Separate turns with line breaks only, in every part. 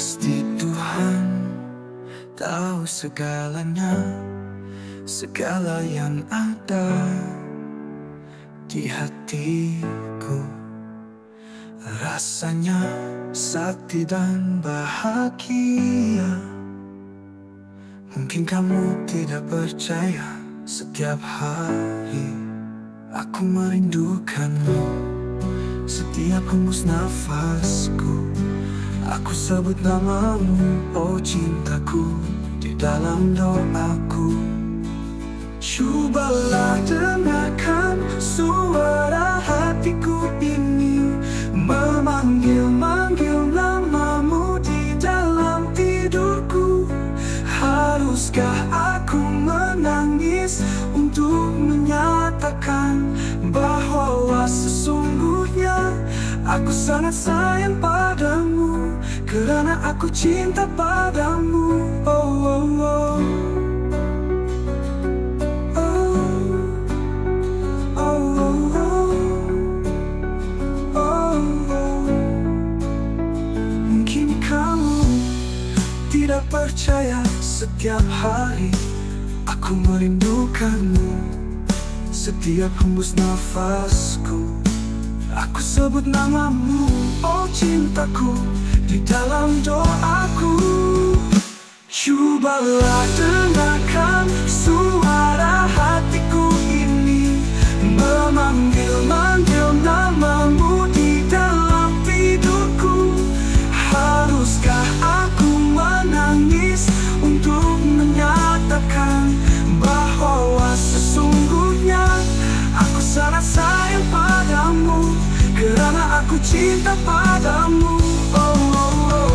Pasti Tuhan tahu segalanya, segala yang ada di hatiku. Rasanya sakti dan bahagia. Mungkin kamu tidak percaya, setiap hari aku merindukanmu. Setiap hembus nafasku aku sebut namamu, oh cintaku, di dalam doaku. Cobalah dengarkan suara hatiku ini, memanggil-manggil namamu di dalam tidurku. Haruskah aku menangis untuk menyatakan bahwa sesungguhnya aku sangat sayang padamu, karena aku cinta padamu. Oh, oh, oh. Tidak percaya, setiap hari aku merindukanmu. Setiap hembus nafasku aku sebut namamu, oh cintaku, di dalam doaku. Cobalah dengarkan suara hatiku ini, memanggil-manggil namamu di dalam tidurku. Haruskah aku menangis untuk menyatakan bahwa sesungguhnya aku sangat sayang padamu, karena aku cinta padamu. Oh, oh, oh.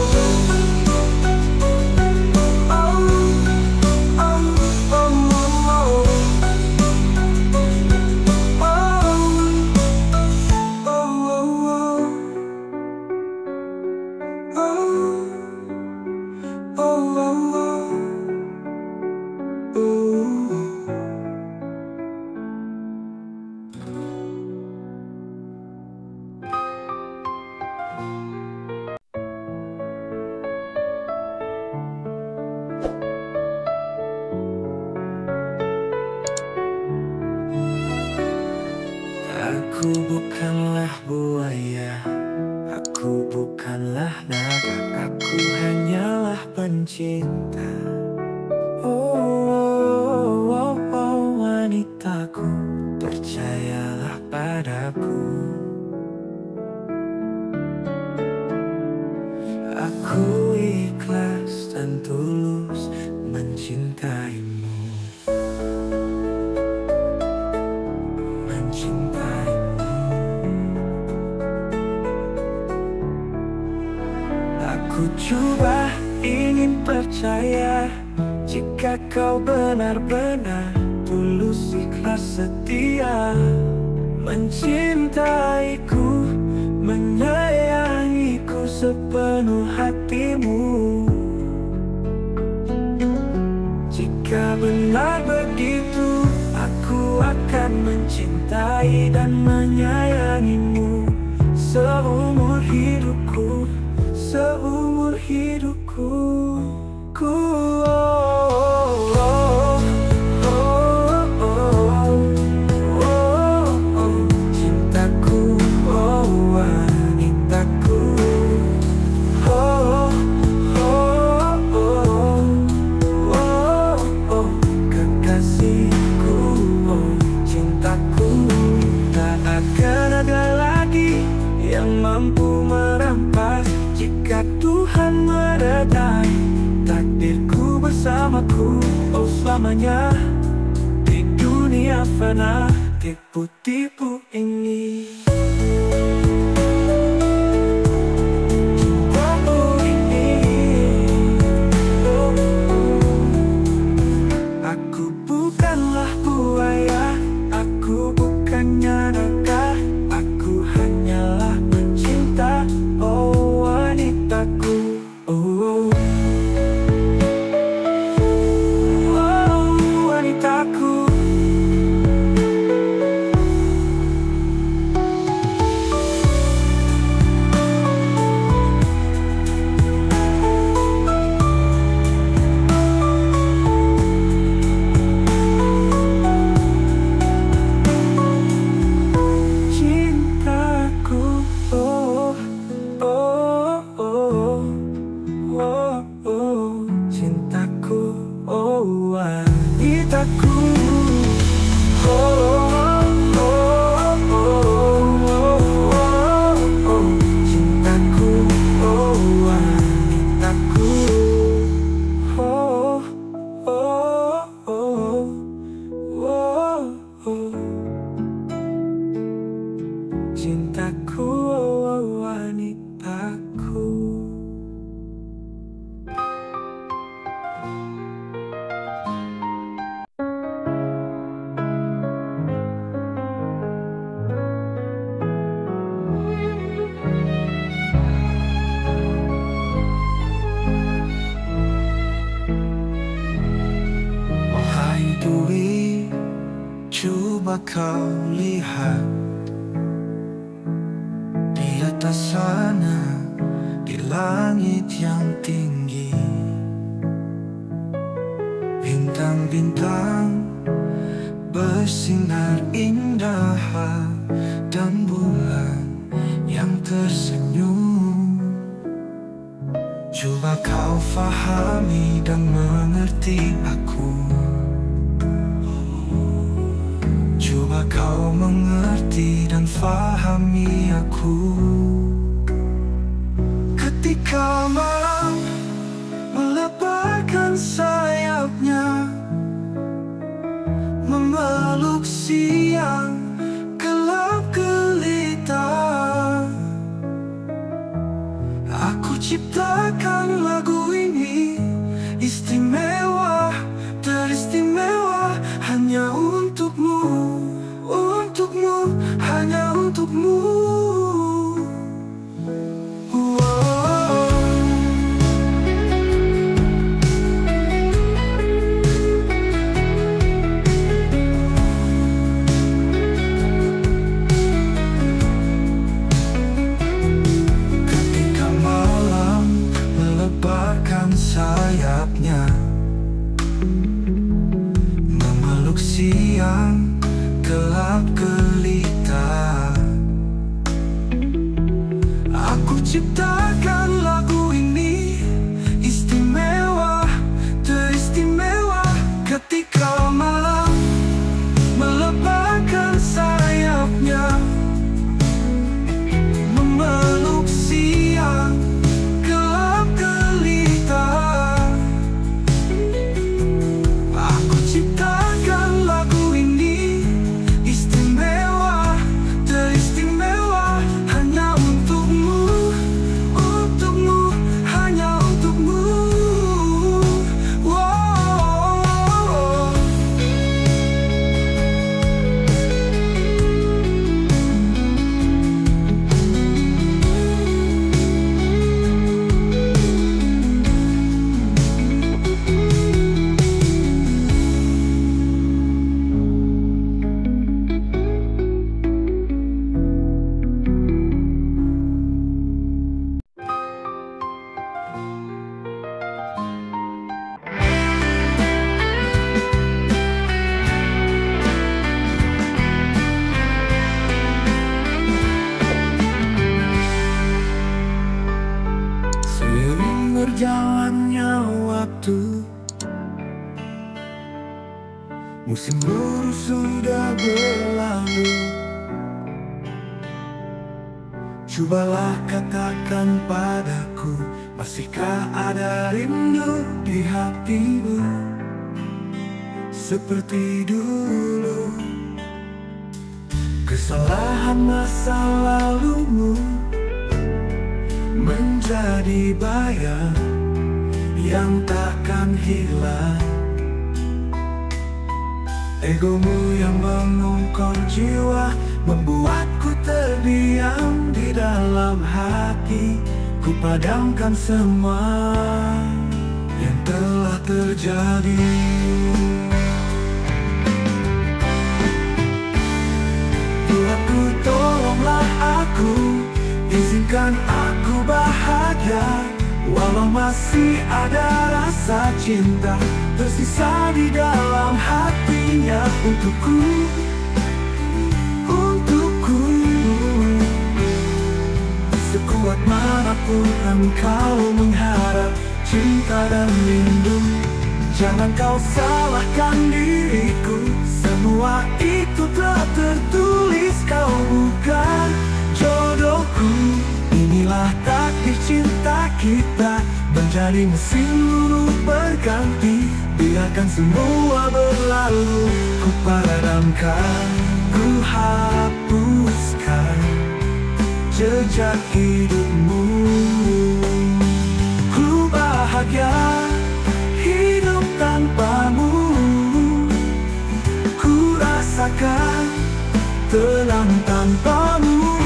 Aku bukanlah buaya, aku bukanlah naga, aku hanyalah pencinta. Oh, oh, oh, wanitaku, percayalah padaku. Aku ikhlas dan tulus mencintaimu. Aku coba ingin percaya, jika kau benar-benar tulus ikhlas setia, mencintaiku, menyayangiku sepenuh hatimu. Jika benar begitu, aku akan mencintai dan menyayangimu seumur hidupku, seumur hidupku. Cintaku, oh wanitaku. Kekasihku, oh cintaku. Tak akan ada lagi yang mampu merampas jika Tuhan meredai takdirku bersamaku, oh selamanya di dunia fana tipu-tipu ini. Aku bukanlah buaya, aku bukannya naga, aku hanyalah pencinta, oh wanitaku. Oh, oh wanitaku. Coba kau lihat di atas sana, di langit yang tinggi, bintang-bintang bersinar indah dan bulan yang tersenyum. Coba kau fahami dan mengerti aku. Coba kau mengerti dan fahami aku. Ketika malam melebarkan sayapnya, memeluk siang gelap gelita, aku ciptakan lagu ini istimewa, teristimewa, hanya untukmu, untukmu, hanya untukmu. Sayapnya memeluk siang gelap gelita, aku ciptakan lagu ini istimewa, teristimewa. Ketika malam melebarkan sayapnya, memeluk siang gelap gelita, ciptakan lagu ini istimewa, teristimewa, hanya untukmu, untukmu, hanya untukmu. Wow. Berjalannya waktu, musim buruk sudah berlalu. Cobalah katakan padaku, masihkah ada rindu di hatimu seperti dulu? Kesalahan masa lalumu menjadi bayang yang takkan hilang. Egomu yang mengungkol jiwa membuatku terdiam di dalam hati. Ku padamkan semua yang telah terjadi. Tuhanku, tolonglah aku, izinkan aku bahagia, walau masih ada rasa cinta tersisa di dalam hatinya untukku, untukku. Sekuat manapun engkau mengharap cinta dan rindu, jangan kau salahkan diriku. Semua itu telah tertulis, kau bukan jodohku. Inilah takdir cinta kita, menjadi mesin luruh berganti. Biarkan semua berlalu, ku padamkan, ku hapuskan jejak hidupmu. Ku bahagia hidup tanpamu, ku rasakan tenang tanpamu.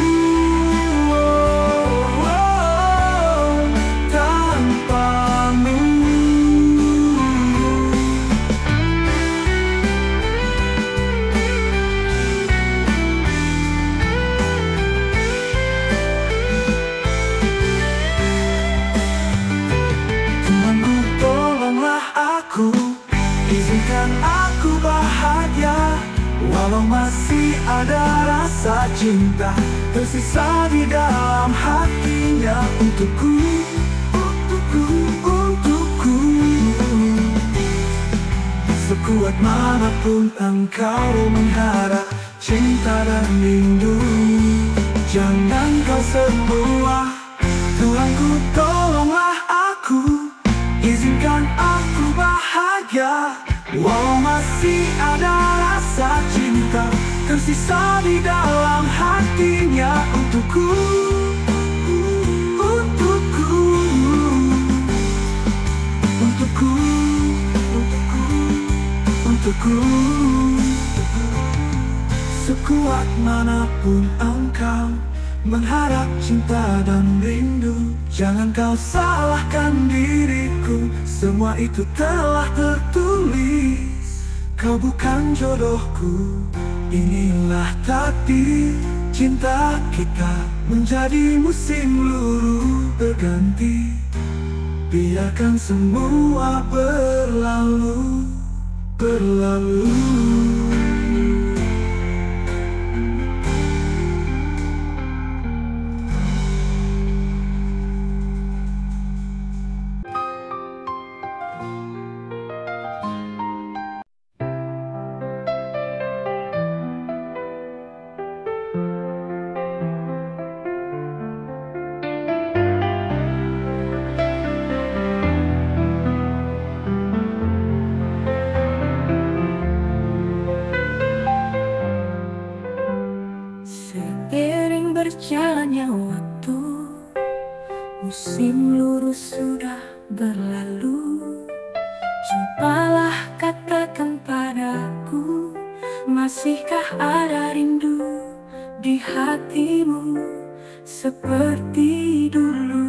ada rasa cinta tersisa di dalam hatinya untukku, untukku, untukku. Sekuat manapun engkau mengharap cinta dan rindu, jangan kau semua. Tuhanku, tolonglah aku, izinkan aku bahagia. Walau masih ada rasa cinta tersisa di dalam hatinya untukku, untukku, untukku, untukku, untukku. Sekuat manapun engkau mengharap cinta dan rindu, jangan kau salahkan diriku. Semua itu telah tertulis, kau bukan jodohku. Inilah takdir cinta kita, menjadi musim luruh berganti. Biarkan semua berlalu, berlalu.
Seiring berjalannya waktu, musim luruh sudah berlalu. Cobalah katakan padaku, masihkah ada rindu di hatimu seperti dulu?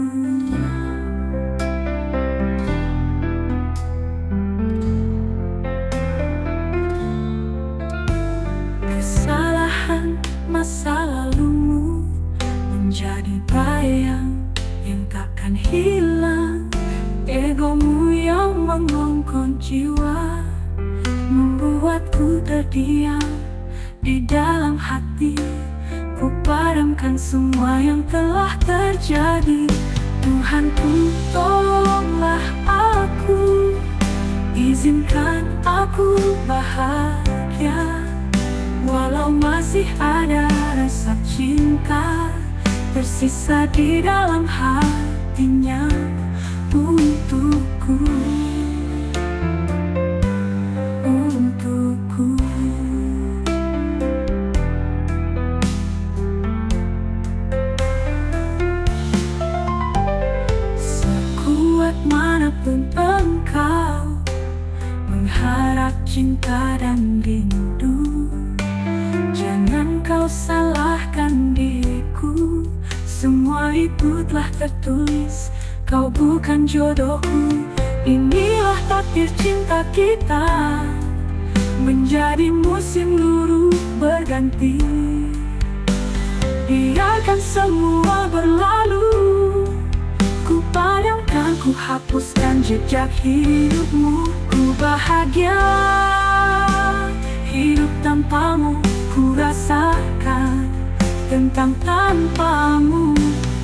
Kesalahan masa lalumu menjadi bayang yang takkan hilang. Egomu yang mengongkon jiwa membuatku terdiam di dalam hati. Ku padamkan semua yang telah terjadi. Tuhanku, tolonglah aku, izinkan aku bahagia. Walau masih ada rasa cinta tersisa di dalam hatinya untukku, untukku. Sekuat manapun engkau mengharap cinta dan rindu, jangan kau salahkan diriku. Semua itu telah tertulis, kau bukan jodohku. Inilah takdir cinta kita, menjadi musim luruh berganti. Biarkan semua berlalu, ku padamkan, ku hapuskan jejak hidupmu. Ku bahagia hidup tanpamu, ku rasakan tentang tanpamu.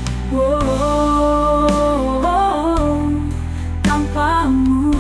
Oh, tanpamu.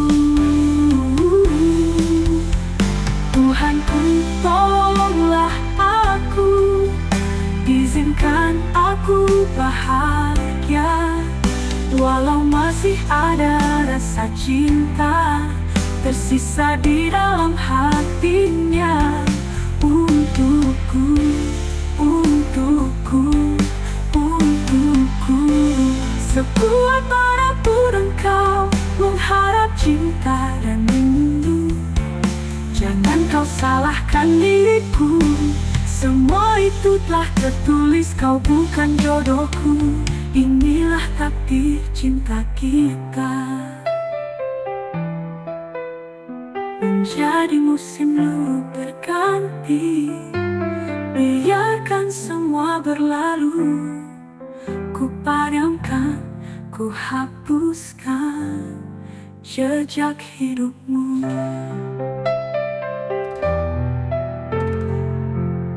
Tuhanku, tolonglah aku, izinkan aku bahagia. Walau masih ada rasa cinta tersisa di dalam hatinya untukku, untukku, untukku. Sekuat manapun engkau mengharap cinta dan rindu, jangan kau salahkan diriku. Semua itu telah tertulis, kau bukan jodohku. Inilah takdir cinta kita, menjadi musim luruh berganti. Biarkan semua berlalu, ku padamkan, ku hapuskan jejak hidupmu.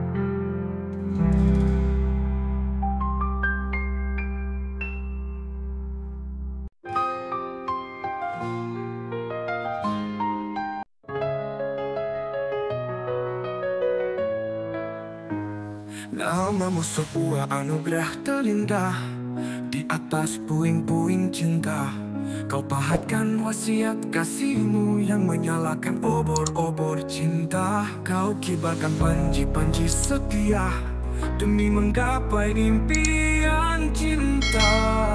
Namamu sebuah anugerah terindah di atas puing-puing cinta. Kau pahatkan wasiat kasihmu yang menyalakan obor-obor cinta. Kau kibarkan panji-panji setia demi menggapai impian cinta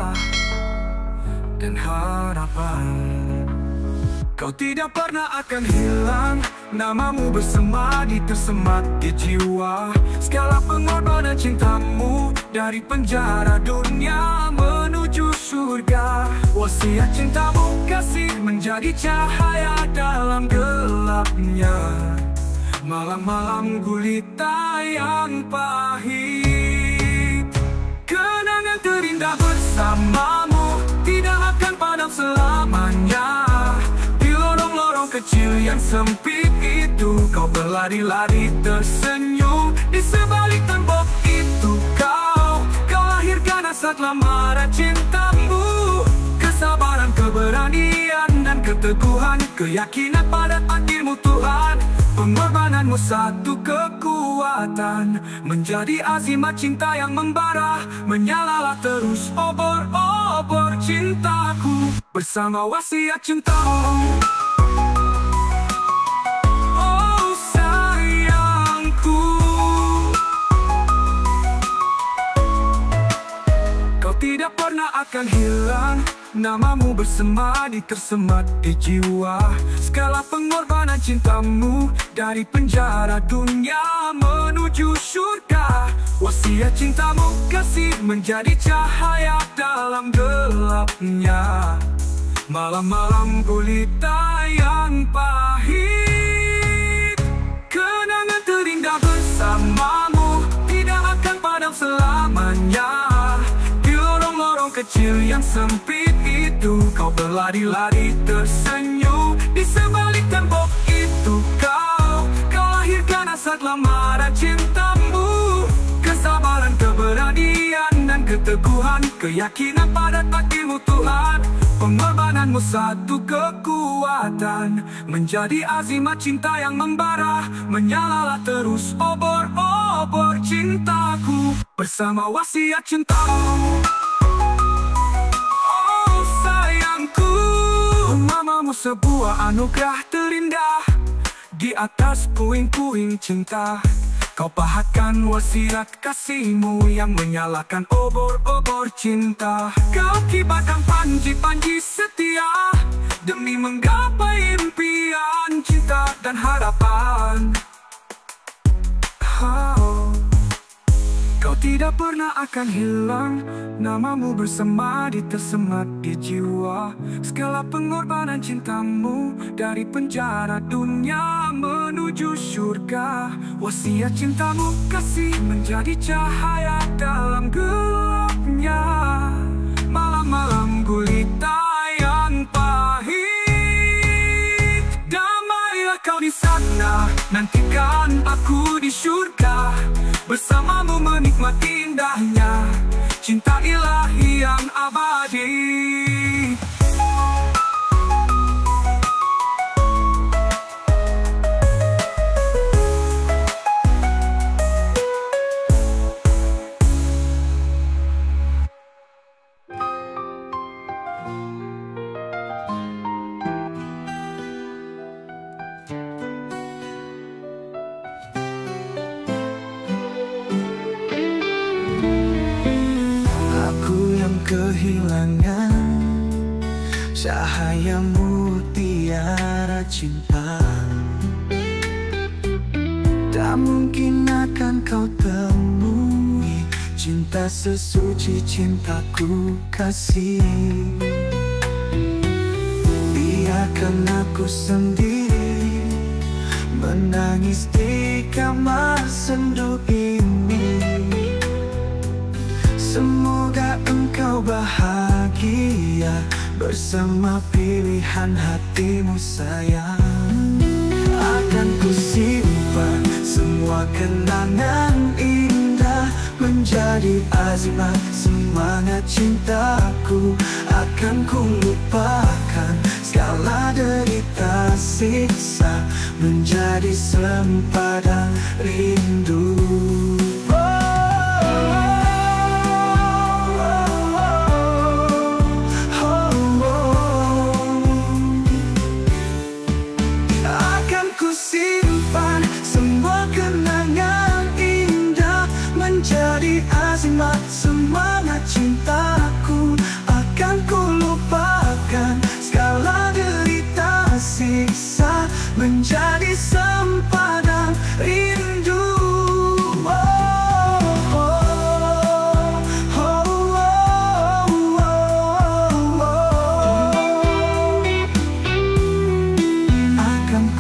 dan harapan. Kau tidak pernah akan hilang, namamu bersemadi tersemat di jiwa. Segala pengorbanan cintamu dari penjara dunia menuju surga. Wasiat cintamu kasih menjadi cahaya dalam gelapnya malam-malam gulita yang pahit. Kenangan terindah bersamamu tidak akan padam selamanya. Kecil yang sempit itu kau berlari-lari tersenyum. Di sebalik tembok itu kau lahirkan asal lamaran cintamu. Kesabaran, keberanian dan keteguhan, keyakinan pada takdirmu Tuhan. Pengorbananmu satu kekuatan, menjadi azimat cinta yang membara. Menyalalah terus obor-obor cintaku bersama wasiat cintamu. Tidak pernah akan hilang, namamu bersemadi tersemat di jiwa. Segala pengorbanan cintamu dari penjara dunia menuju surga. Wasiat cintamu kasih menjadi cahaya dalam gelapnya malam-malam gulita yang pahit. Kenangan terindah bersamamu tidak akan padam selamanya. Kecil yang sempit itu kau berlari-lari tersenyum. Di sebalik tembok itu kau lahirkan asal lamaran cintamu. Kesabaran, keberanian dan keteguhan, keyakinan pada takdirmu Tuhan. Pengorbananmu satu kekuatan, menjadi azimat cinta yang membara. Menyalalah terus obor-obor cintaku bersama wasiat cintamu. Namamu sebuah anugerah terindah di atas puing-puing cinta. Kau pahatkan wasiat kasihmu yang menyalakan obor-obor cinta. Kau kibarkan panji-panji setia demi menggapai impian cinta dan harapan. Kau tidak pernah akan hilang, namamu bersemadi tersemat di jiwa. Segala pengorbanan cintamu dari penjara dunia menuju surga. Wasiat cintamu kasih menjadi cahaya dalam gelapnya malam-malam gulita yang pahit. Damailah kau di sana, nantikan aku di surga. Bersamamu menikmati indahnya cinta ilahi yang abadi. Kehilangan cahaya mutiara cinta. Tak mungkin akan kau temui cinta sesuci cintaku kasih. Biarkan aku sendiri menangis di kamar sendu ini. Semoga engkau bahagia bersama pilihan hatimu sayang. Akan ku simpan semua kenangan indah menjadi azimat semangat cintaku. Akan ku lupakan segala derita siksa menjadi sempadan rindu. Oh.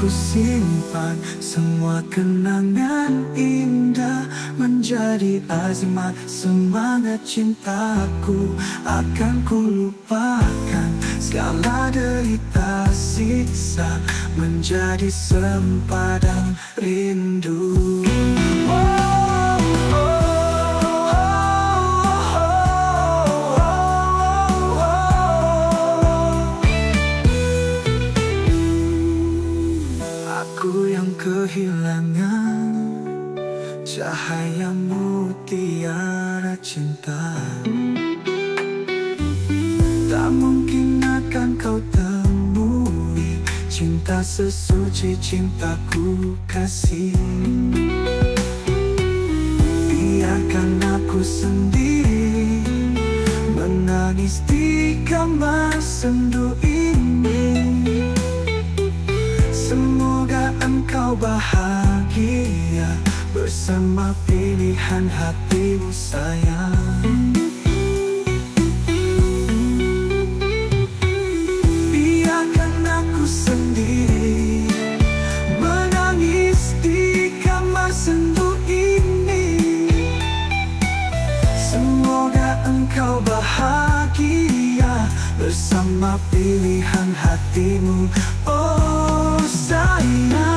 simpan semua kenangan indah menjadi azimat semangat cintaku. Akan ku lupakan segala derita siksa menjadi sempadan rindu. Aku yang kehilangan cahaya mutiara cinta. Tak mungkin akan kau temui cinta sesuci cintaku kasih. Biarkan aku sendiri menangis di kamar sendu ini. Semoga engkau bahagia bersama pilihan hatimu sayang. Biarkan aku sendiri menangis di kamar sendu ini. Semoga engkau bahagia bersama pilihan hatimu. Oh sayang.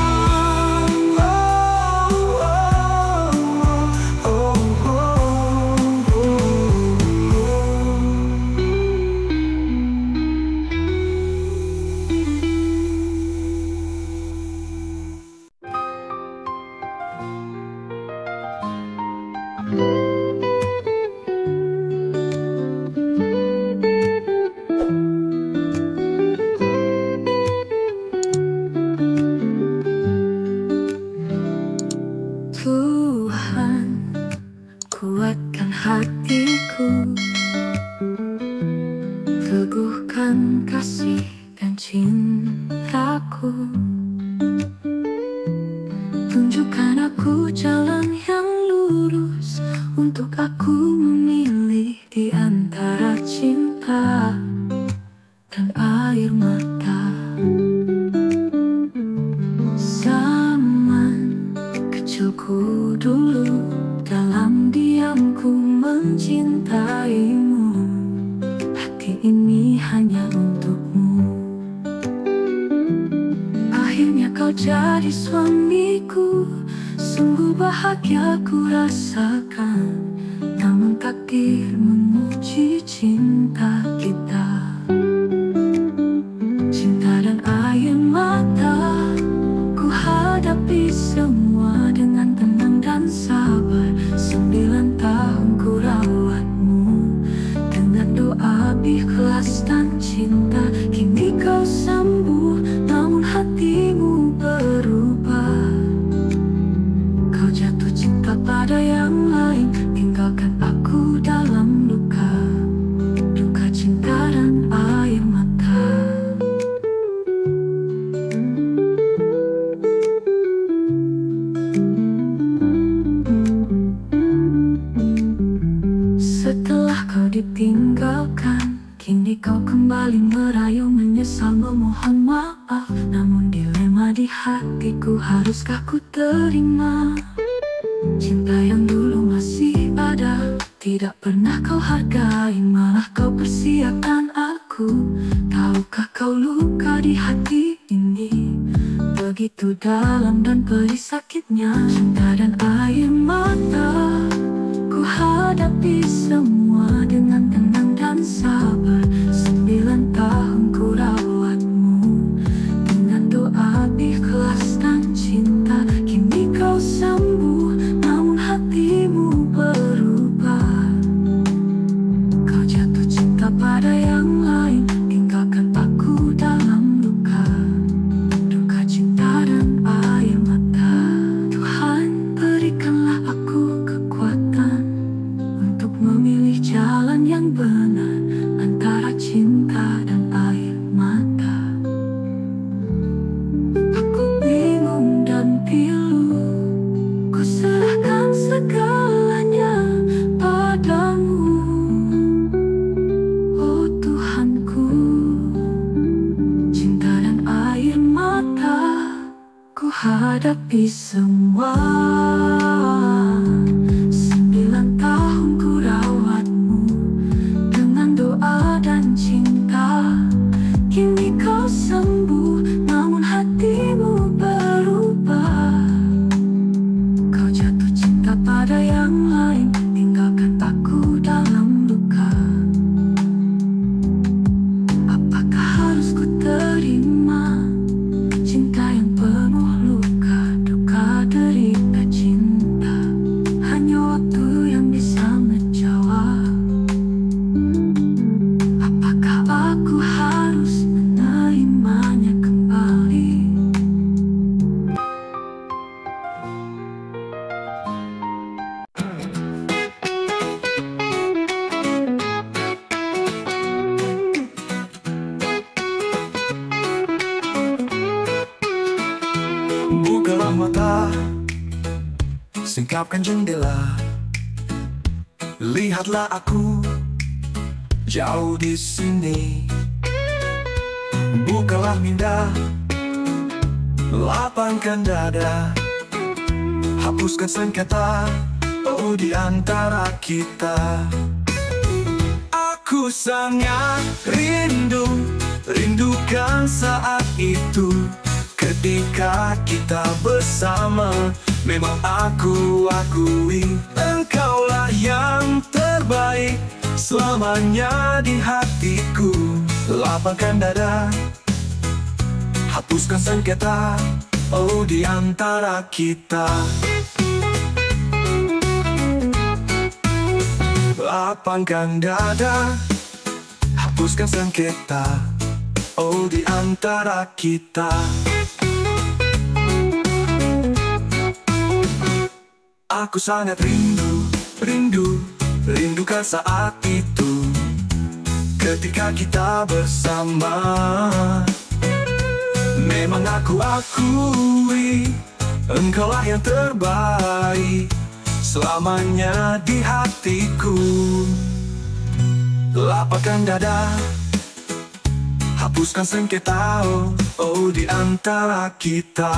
Tuhan, kuatkan hatiku, teguhkan kasih dan cintaku. Tunjukkan aku jalan yang lurus untuk aku memilih di antara cinta dan air mata. Zaman kecilku dulu, dalam diamku mencintaimu. Hati ini hanya untukmu. Akhirnya kau jadi suamiku, sungguh bahagia ku rasakan. Namun takdir menguji cinta kita. Cinta dan air mata, ku hadapi semua dengan tenang dan sabar. 9 tahun ku rawatmu dengan doa, ikhlas dan cinta. Kini kau sembuh, namun hatimu berubah. Kau jatuh cinta pada yang lain, tinggalkan aku dalam luka. Duka cinta dan air mata. Setelah kau ditinggalkan, kini kau kembali merayu, menyesal memohon maaf. Namun dilema di hatiku, haruskah ku terima? Cinta yang dulu masih ada, tidak pernah kau hargai, malah kau persiapkan aku. Tahukah kau luka di hati ini begitu dalam dan pedih sakitnya. Cinta dan air mata, ku hadapi semua dengan tenang dan sabar. 9 tahun ku rawatmu dengan doa, ikhlas dan cinta. Kini kau sembuh, namun hatimu berubah. Kau jatuh cinta pada yang lain, tinggalkan aku dalam luka. Duka cinta dan air mata. Tuhan, berikanlah aku kekuatan untuk memilih jalan yang benar antara hadapi semua. 9 tahun ku rawatmu dengan doa dan cinta. Kini kau sembuh, namun hatimu berubah. Kau jatuh cinta pada yang lain, tinggalkan aku dalam luka. Apakah harus ku terima cinta yang penuh luka, duka, derita cinta? Hanya waktu yang bisa menjawab. Apakah aku harus menerimanya kembali?
Bukalah mata, singkapkan jendela. Lihatlah aku jauh di sini. Bukalah minda, lapangkan dada. Hapuskan sengketa, oh di antara kita. Aku sangat rindukan saat itu, ketika kita bersama. Memang aku akui, engkaulah yang terbaik selamanya di hatiku. Lapangkan dada, hapuskan sengketa, oh di antara kita. Lapangkan dada, hapuskan sengketa, oh di antara kita. Aku sangat rindukan saat itu, ketika kita bersama. Memang aku akui, engkaulah yang terbaik selamanya di hatiku. Lapangkan dada, hapuskan sengketa, oh di antara kita.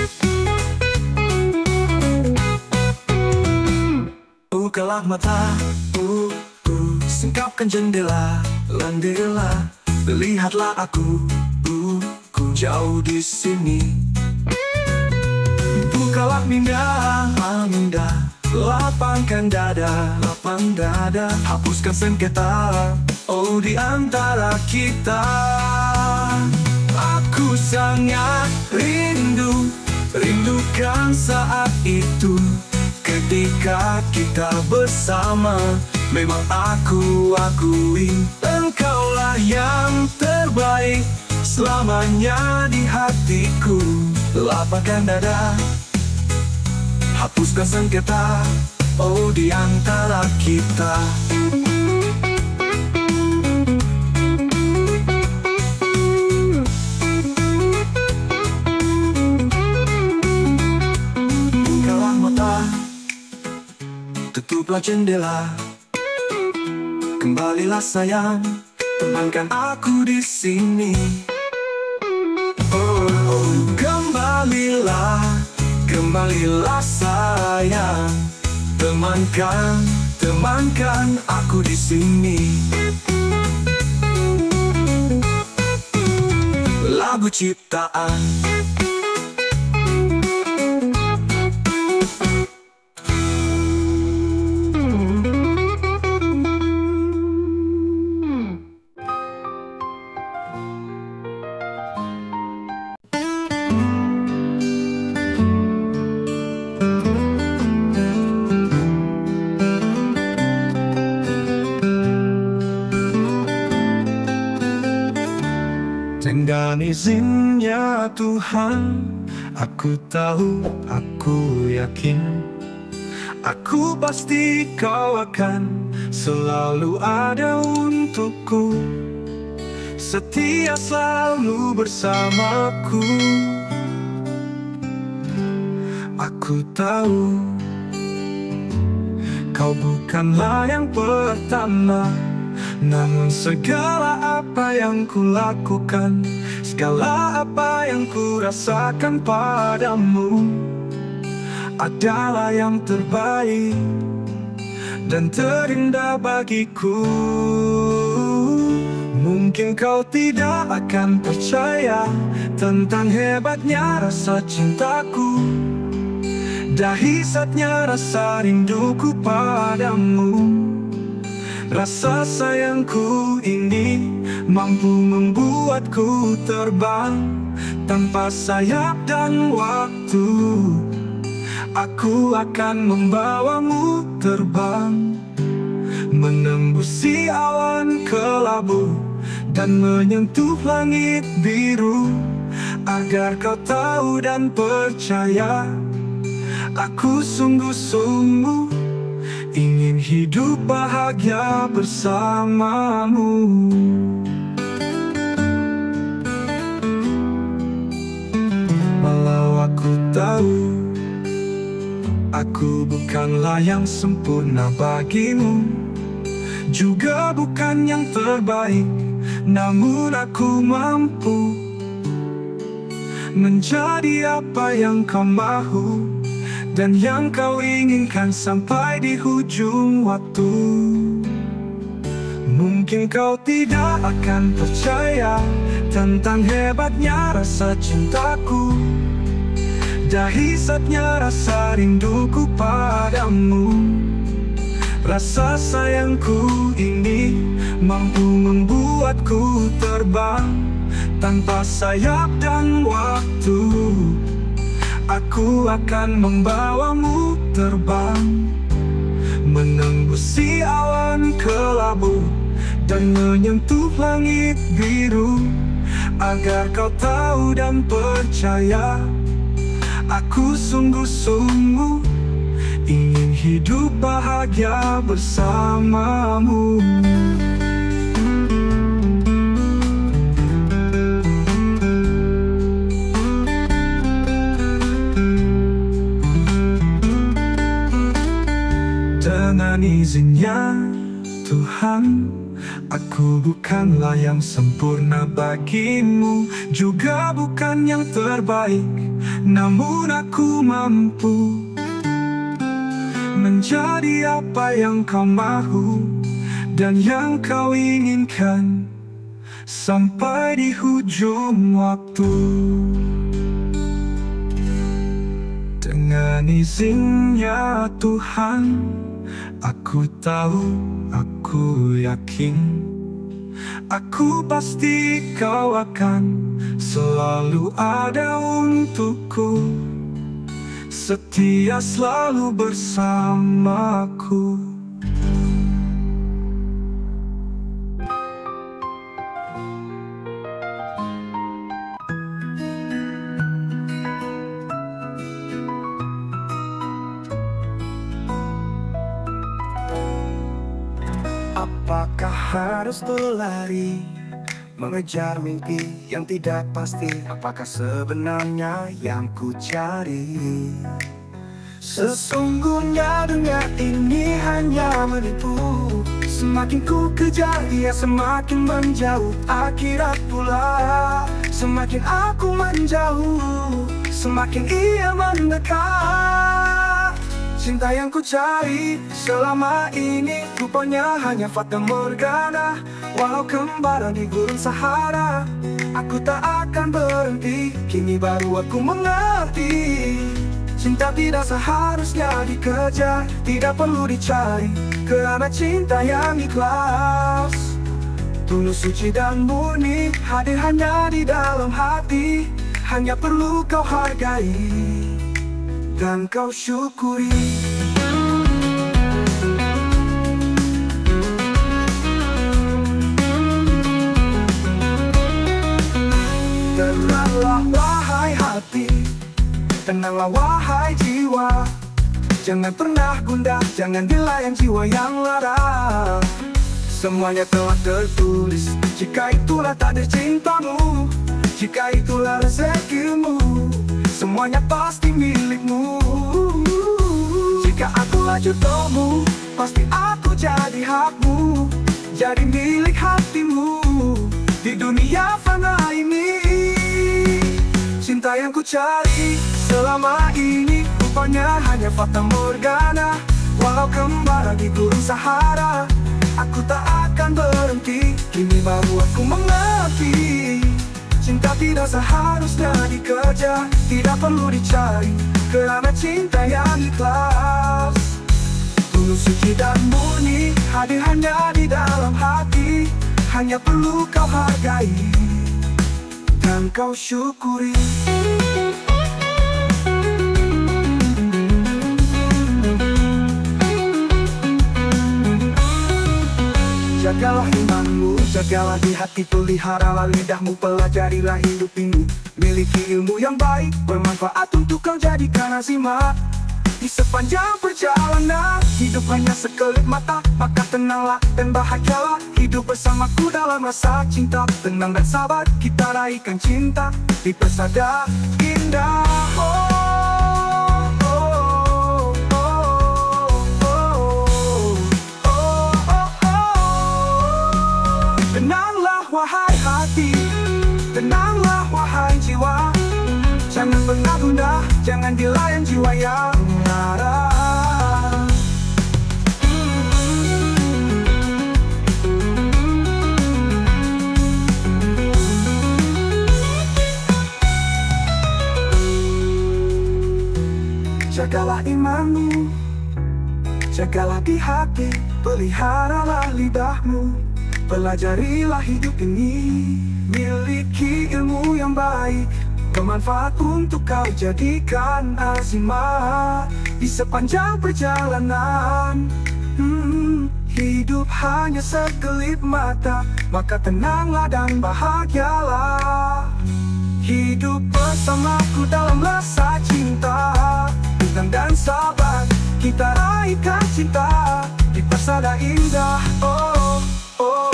Bukalah mata, singkapkan jendela. Lihatlah aku jauh di sini. Bukalah minda, lapangkan dada, hapuskan sengketa, oh di antara kita. Aku sangat rindukan saat itu, ketika kita bersama. Memang aku akui, engkaulah yang terbaik selamanya di hatiku. Lapangkan dada, hapuskan sengketa, oh di antara kita. Bukalah mata, tutuplah jendela. Kembalilah sayang, temankan aku di sini. Kembalilah sayang, temankan aku di sini. Lagu ciptaan. Dengan izinnya Tuhan, aku tahu, aku yakin, aku pasti kau akan selalu ada untukku, setia selalu bersamaku. Aku tahu kau bukanlah yang pertama, namun segala apa yang kulakukan Segala apa yang ku rasakan padamu adalah yang terbaik dan terindah bagiku. Mungkin kau tidak akan percaya tentang hebatnya rasa cintaku, dahsyatnya rasa rinduku padamu. Rasa sayangku ini mampu membuatku terbang tanpa sayap dan waktu. Aku akan membawamu terbang, menembusi awan kelabu dan menyentuh langit biru. Agar kau tahu dan percaya, aku sungguh-sungguh ingin hidup bahagia bersamamu. Walau aku tahu aku bukanlah yang sempurna bagimu, juga bukan yang terbaik, namun aku mampu menjadi apa yang kau mahu dan yang kau inginkan sampai di ujung waktu. Mungkin kau tidak akan percaya tentang hebatnya rasa cintaku, dahsyatnya rasa rinduku padamu. Rasa sayangku ini mampu membuatku terbang tanpa sayap dan waktu. Aku akan membawamu terbang, menembusi awan kelabu dan menyentuh langit biru. Agar kau tahu dan percaya, aku sungguh-sungguh ingin hidup bahagia bersamamu. Dengan izinnya Tuhan, aku bukanlah yang sempurna bagimu, juga bukan yang terbaik, namun aku mampu menjadi apa yang kau mahu dan yang kau inginkan sampai di ujung waktu. Dengan izinnya Tuhan, aku tahu, aku yakin, aku pasti kau akan selalu ada untukku, setia selalu bersamaku. Apakah harus berlari mengejar mimpi yang tidak pasti? Apakah sebenarnya yang ku cari? Sesungguhnya dunia ini hanya menipu. Semakin ku kejar dia semakin menjauh. Akhirat pula semakin aku menjauh, semakin ia mendekat. Cinta yang ku cari selama ini rupanya hanya fata morgana. Walau kembara di gurun Sahara, aku tak akan berhenti. Kini baru aku mengerti, cinta tidak seharusnya dikejar, tidak perlu dicari, karena cinta yang ikhlas, tulus, suci dan murni, hadir hanya di dalam hati. Hanya perlu kau hargai dan kau syukuri. Tenanglah wahai hati, tenanglah wahai jiwa. Jangan pernah gundah, jangan dilayan jiwa yang lara. Semuanya telah tertulis, jika itulah takdir cintamu, jika itulah rezekimu, semuanya pasti milikmu. Jika akulah jodohmu, pasti aku jadi hakmu, jadi milik hatimu di dunia fana ini. cari selama ini rupanya hanya fata morgana. Walau kembara di gurun Sahara, aku tak akan berhenti. Kini baru aku mengerti, cinta tidak seharusnya dikejar, tidak perlu dicari, kerana cinta yang ikhlas, tulus, suci dan murni, hadir hanya di dalam hati. Hanya perlu kau hargai dan kau syukuri. Jagalah imanmu, jagalah di hati, peliharalah lidahmu, pelajarilah hidup ini. Miliki ilmu yang baik, bermanfaat untuk kau jadikan azimat. Di sepanjang perjalanan, hidup hanya sekelip mata, maka tenanglah dan bahagialah. Hidup bersamaku dalam rasa cinta, tenang dan sabar, kita raihkan cinta di persada indah. Tenanglah wahai hati, tenanglah wahai jiwa, jangan pernah gundah, jangan dilayan jiwa yang lara. Jagalah imanmu, jagalah di hati, peliharalah lidahmu, pelajarilah hidup ini. Miliki ilmu yang baik, bermanfaat untuk kau jadikan azimat. Di sepanjang perjalanan, hidup hanya sekelip mata, maka tenanglah dan bahagialah. Hidup bersamaku dalam rasa cinta, tenang dan sabar, kita raihkan cinta di persada indah. Oh, oh.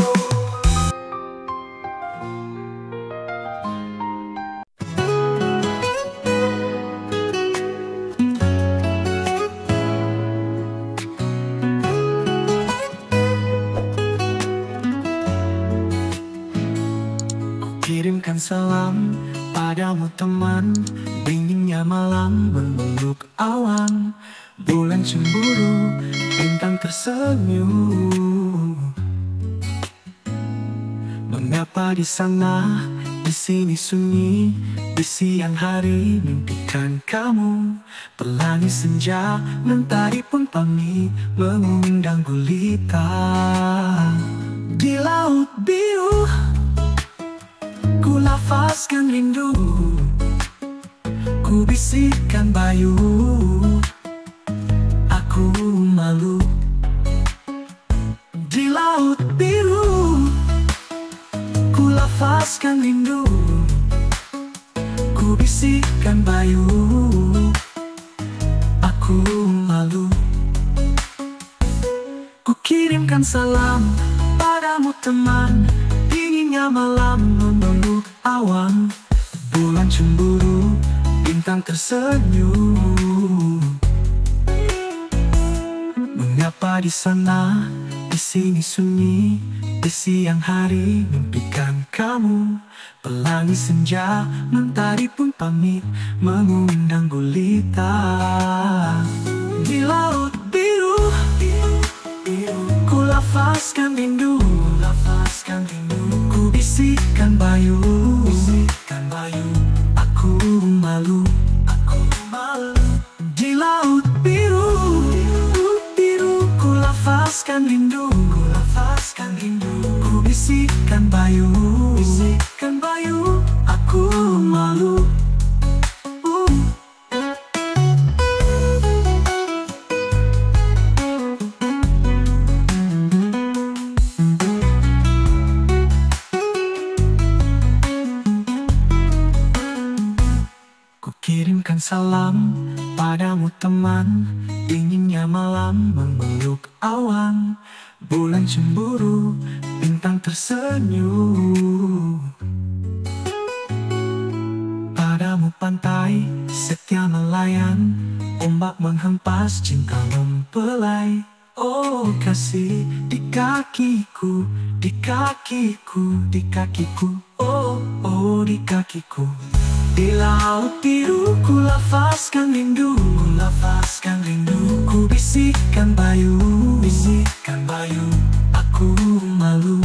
Kirimkan salam padamu teman, dinginnya malam memeluk awan, bulan cemburu, bintang tersenyum. Mengapa di sana, di sini sunyi, di siang hari mimpikan kamu. Pelangi senja, mentari pun pamit, mengundang gulita. Di laut biru, ku lafazkan rindu, ku bisikkan bayu, aku malu. Di laut biru, ku lafazkan rindu, ku bisikkan bayu, aku malu. Ku kirimkan salam padamu teman, dinginnya malam memeluk awan, bulan cemburu, bintang tersenyum. Mengapa di sana, di sini sunyi, di siang hari mimpikan kamu. Pelangi senja, mentari pun pamit, mengundang gulita. Di laut biru, ku lafazkan rindu, ku bisikkan bayu, aku malu. Di laut biru, ku lafazkan rindu, ku bisikkan bayu, aku malu. Kirimkan salam padamu teman, dinginnya malam memeluk awan, bulan cemburu, bintang tersenyum. Padamu pantai, setia nelayan, ombak menghempas, cinta mempelai. Oh kasih, di kakiku, di kakiku, di kakiku, oh oh di kakiku. Di laut biru ku lafazkan rindu, ku bisikkan bayu, aku malu,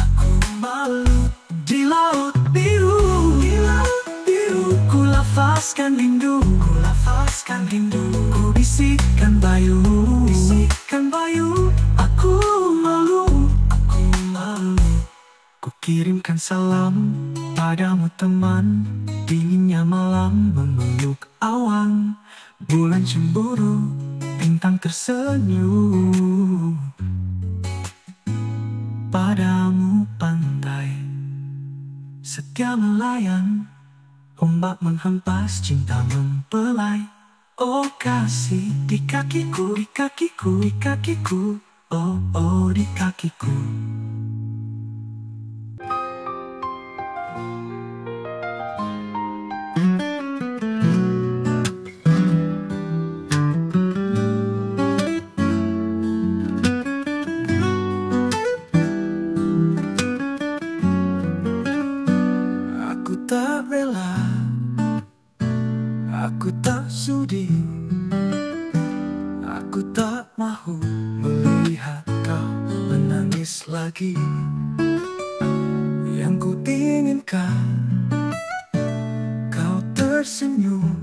Di laut biru, ku lafazkan rindu, ku bisikkan bayu, aku malu, Ku kirimkan salam padamu teman, dinginnya malam memeluk awan, bulan cemburu, bintang tersenyum. Padamu pantai setia melayang, ombak menghempas, cinta mempelai. Oh kasih di kakiku, oh oh di kakiku. Aku tak rela, aku tak sudi, aku tak mahu melihat kau menangis lagi. Yang ku inginkan kau tersenyum,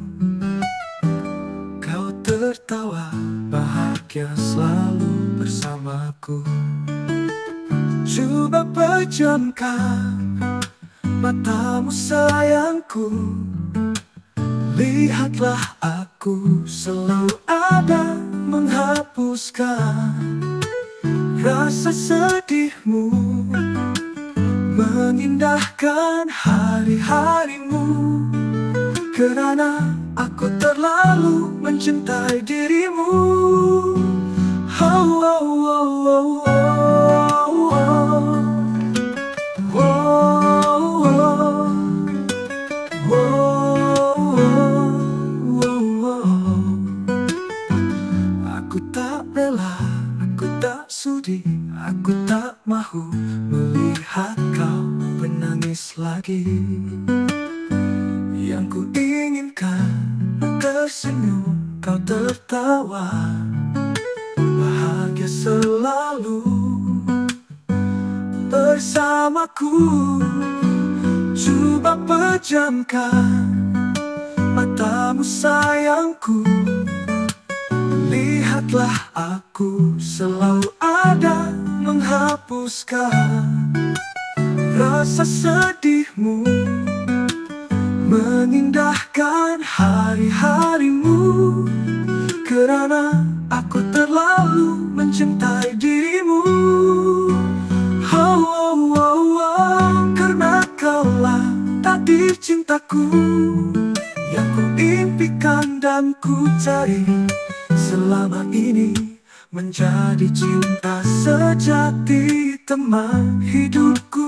kau tertawa, bahagia selalu bersamaku. Coba pejamkan matamu sayangku, lihatlah aku selalu ada menghapuskan rasa sedihmu, mengindahkan hari-harimu. Kerana aku terlalu mencintai dirimu. Oh, oh, oh, oh, oh, oh. Aku tak rela, aku tak sudi, aku tak mahu melihat kau menangis lagi. Yang ku inginkan tersenyum, kau tertawa, bahagia selalu bersamaku. Coba pejamkan matamu sayangku, lihatlah aku selalu ada menghapuskan rasa sedihmu, mengindahkan hari-harimu. Kerana aku terlalu mencintai dirimu. Oh, oh, oh, oh. Karena kaulah takdir cintaku yang ku impikan dan ku cari selama ini, menjadi cinta sejati, teman hidupku.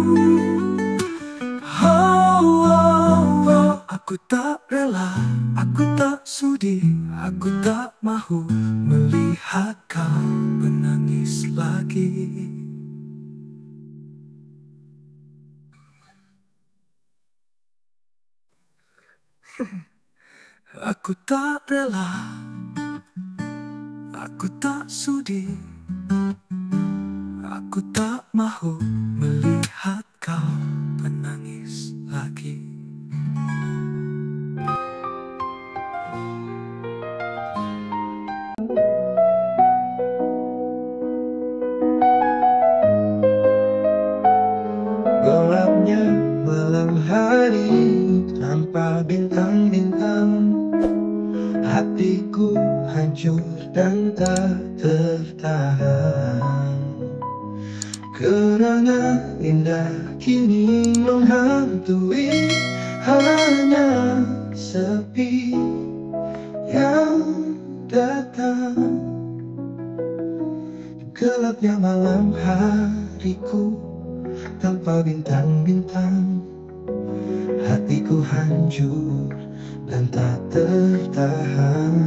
Oh, oh, oh. Aku tak rela, aku tak sudi, aku tak mahu melihat kau menangis lagi. Aku tak rela, aku tak sudi, aku tak mahu melihat kau menangis lagi. Gelapnya malam hari tanpa bintang-bintang, hatiku hancur dan tak tertahan. Kenangan indah kini menghantui, hanya sepi yang datang. Gelapnya malam hariku tanpa bintang-bintang, hatiku hancur dan tak tertahan.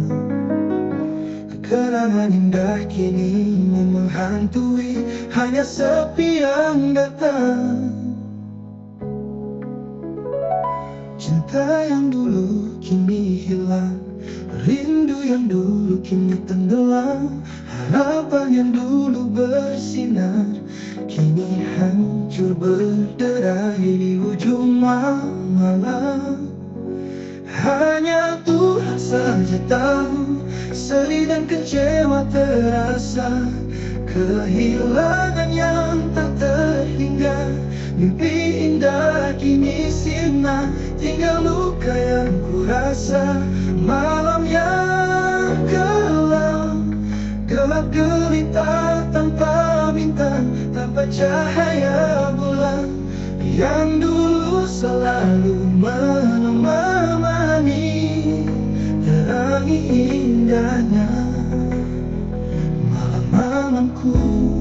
Kenangan indah kini menghantui, hanya sepi yang datang. Cinta yang dulu kini hilang, rindu yang dulu kini tenggelam, harapan yang dulu bersinar kini hancur berderai di ujung malam. Hanya Tuhan saja tahu, sedih dan kecewa terasa, kehilangan yang tak terhingga, mimpi indah kini sirna, tinggal luka yang kurasa. Malam yang kelam, gelap gelita tanpa bintang, tanpa cahaya bulan yang dulu selalu menemani, terangi indahnya malam-malamku.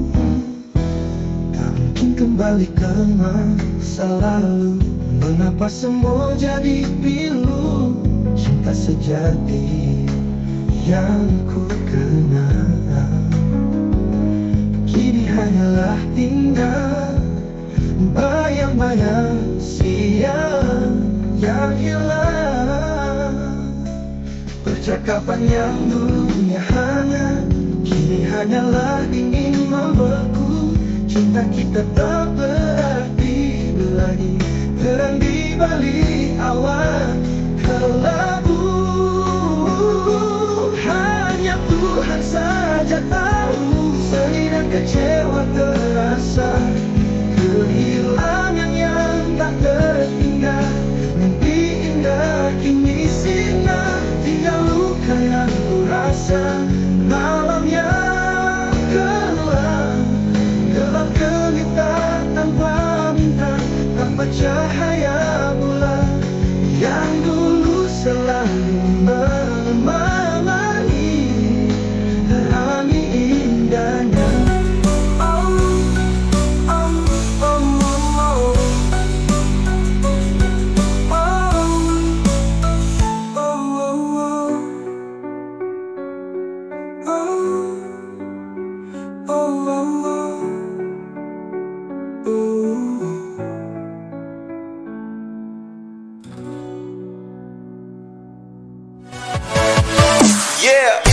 Tak mungkin kembali ke masa lalu, mengapa semua jadi pilu? Cinta sejati yang ku kenal kini hanyalah tinggal bayang-bayang siang yang hilang. Percakapan yang dulunya hangat kini hanyalah ingin membeku. Cinta kita tak berarti lagi, terang di balik awan kelabu. Hanya Tuhan saja tahu, sedih dan kecewa terasa, kehilangan yang tak terhingga, mimpi indah kini sirna, tinggal luka yang kurasa. Malam yang kelam, gelap gelita tanpa bintang, tanpa cahaya bulan yang dulu selalu menemani, terangi indahnya.
Yeah.